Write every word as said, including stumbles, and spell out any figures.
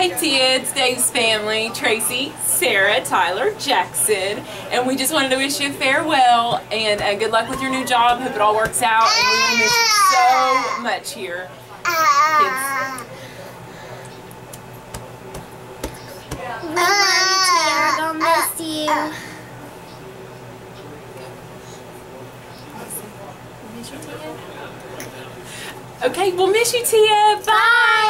Hey Tia, it's Dave's family, Tracy, Sarah, Tyler, Jackson, and we just wanted to wish you farewell and uh, good luck with your new job. Hope it all works out, and we will miss you so much here. Kids. We love you, Tia. We're gonna miss you. Okay, we'll miss you, Tia. Bye.